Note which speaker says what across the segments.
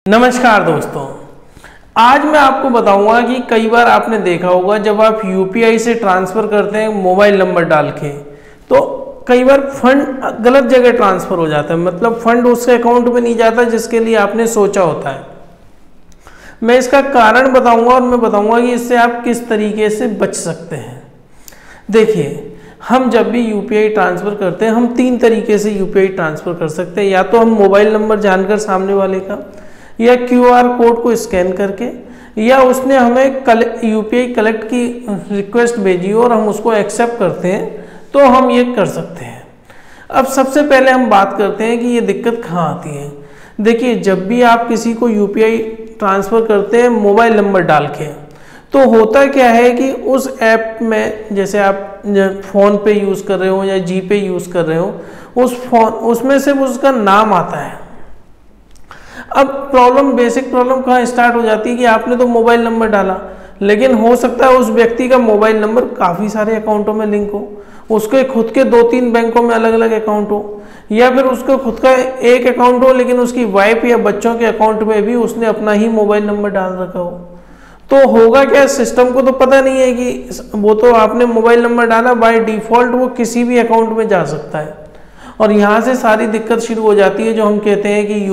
Speaker 1: नमस्कार दोस्तों, आज मैं आपको बताऊंगा कि कई बार आपने देखा होगा जब आप यूपीआई से ट्रांसफ़र करते हैं मोबाइल नंबर डाल के, तो कई बार फंड गलत जगह ट्रांसफ़र हो जाता है। मतलब फंड उसके अकाउंट में नहीं जाता जिसके लिए आपने सोचा होता है। मैं इसका कारण बताऊंगा और मैं बताऊंगा कि इससे आप किस तरीके से बच सकते हैं। देखिए, हम जब भी यूपीआई ट्रांसफ़र करते हैं, हम 3 तरीके से यूपीआई ट्रांसफ़र कर सकते हैं। या तो हम मोबाइल नंबर जानकर सामने वाले का, या क्यूआर कोड को स्कैन करके, या उसने हमें यूपीआई कलेक्ट की रिक्वेस्ट भेजी और हम उसको एक्सेप्ट करते हैं, तो हम ये कर सकते हैं। अब सबसे पहले हम बात करते हैं कि ये दिक्कत कहाँ आती है। देखिए, जब भी आप किसी को यूपीआई ट्रांसफ़र करते हैं मोबाइल नंबर डाल के, तो होता क्या है कि उस ऐप में, जैसे आप फ़ोन पे यूज़ कर रहे हो या जी पे यूज़ कर रहे हो, उसमें सिर्फ उसका नाम आता है। अब बेसिक प्रॉब्लम कहाँ स्टार्ट हो जाती है कि आपने तो मोबाइल नंबर डाला, लेकिन हो सकता है उस व्यक्ति का मोबाइल नंबर काफ़ी सारे अकाउंटों में लिंक हो, उसके खुद के 2-3 बैंकों में अलग अलग अकाउंट हो, या फिर उसका खुद का एक अकाउंट हो लेकिन उसकी वाइफ या बच्चों के अकाउंट में भी उसने अपना ही मोबाइल नंबर डाल रखा हो। तो होगा क्या, सिस्टम को तो पता नहीं है कि वो तो आपने मोबाइल नंबर डाला, बाय डिफ़ॉल्ट वो किसी भी अकाउंट में जा सकता है। और यहाँ से सारी दिक्कत शुरू हो जाती है, जो हम कहते हैं कि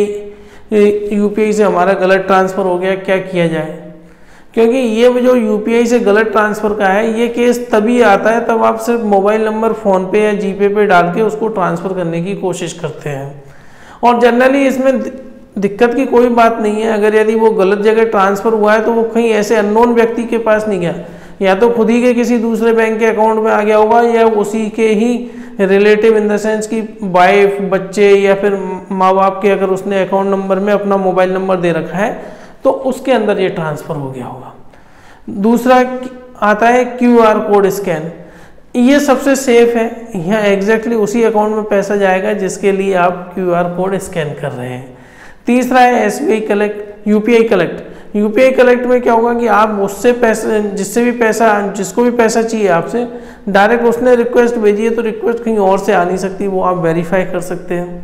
Speaker 1: यूपीआई से हमारा गलत ट्रांसफ़र हो गया, क्या किया जाए। क्योंकि ये जो यूपीआई से गलत ट्रांसफ़र का है, ये केस तभी आता है तब आप सिर्फ मोबाइल नंबर फ़ोन पे या जीपे पे डाल के उसको ट्रांसफ़र करने की कोशिश करते हैं। और जनरली इसमें दिक्कत की कोई बात नहीं है। अगर यदि वो गलत जगह ट्रांसफ़र हुआ है तो वो कहीं ऐसे अननोन व्यक्ति के पास नहीं गया, या तो खुद ही के किसी दूसरे बैंक के अकाउंट में आ गया होगा, या उसी के ही रिलेटिव इन द सेंस कि वाइफ, बच्चे या फिर माँ बाप के अगर उसने अकाउंट नंबर में अपना मोबाइल नंबर दे रखा है तो उसके अंदर ये ट्रांसफ़र हो गया होगा। दूसरा आता है क्यूआर कोड स्कैन। ये सबसे सेफ है, यहाँ एग्जैक्टली उसी अकाउंट में पैसा जाएगा जिसके लिए आप क्यूआर कोड स्कैन कर रहे हैं। तीसरा है SBI collect, UPI collect. UPI collect में क्या होगा कि आप उससे पैसे, जिसको भी पैसा चाहिए आपसे, डायरेक्ट उसने रिक्वेस्ट भेजी है तो रिक्वेस्ट कहीं और से आ नहीं सकती, वो आप वेरीफाई कर सकते हैं।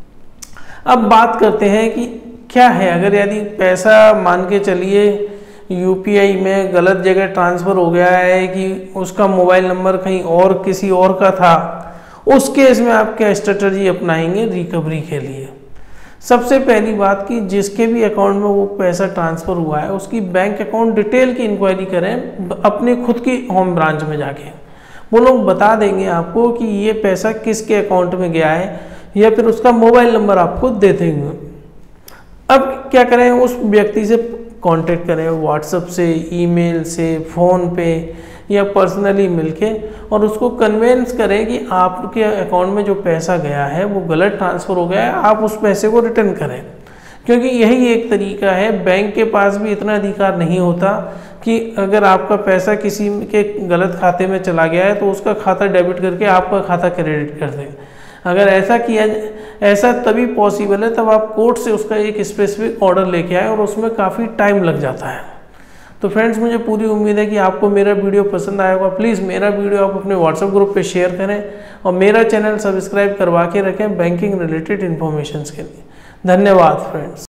Speaker 1: अब बात करते हैं कि क्या है अगर यदि पैसा, मान के चलिए यूपीआई में गलत जगह ट्रांसफ़र हो गया है कि उसका मोबाइल नंबर कहीं और किसी और का था, उस केस में आप क्या स्ट्रेटजी अपनाएंगे रिकवरी के लिए। सबसे पहली बात कि जिसके भी अकाउंट में वो पैसा ट्रांसफ़र हुआ है उसकी बैंक अकाउंट डिटेल की इंक्वायरी करें अपने खुद की होम ब्रांच में जाके। वो लोग बता देंगे आपको कि ये पैसा किसके अकाउंट में गया है, या फिर उसका मोबाइल नंबर आपको दे देंगे। अब क्या करें, उस व्यक्ति से कांटेक्ट करें, व्हाट्सएप से, ईमेल से, फ़ोन पे या पर्सनली मिलके, और उसको कन्वेंस करें कि आपके अकाउंट में जो पैसा गया है वो गलत ट्रांसफ़र हो गया है, आप उस पैसे को रिटर्न करें। क्योंकि यही एक तरीका है, बैंक के पास भी इतना अधिकार नहीं होता कि अगर आपका पैसा किसी के गलत खाते में चला गया है तो उसका खाता डेबिट करके आपका खाता क्रेडिट कर दें। अगर ऐसा तभी पॉसिबल है तब आप कोर्ट से उसका एक स्पेसिफिक ऑर्डर लेके आए, और उसमें काफ़ी टाइम लग जाता है। तो फ्रेंड्स, मुझे पूरी उम्मीद है कि आपको मेरा वीडियो पसंद आया होगा। प्लीज़ मेरा वीडियो आप अपने व्हाट्सएप ग्रुप पे शेयर करें और मेरा चैनल सब्सक्राइब करवा के रखें बैंकिंग रिलेटेड इन्फॉर्मेशन के लिए। धन्यवाद फ्रेंड्स।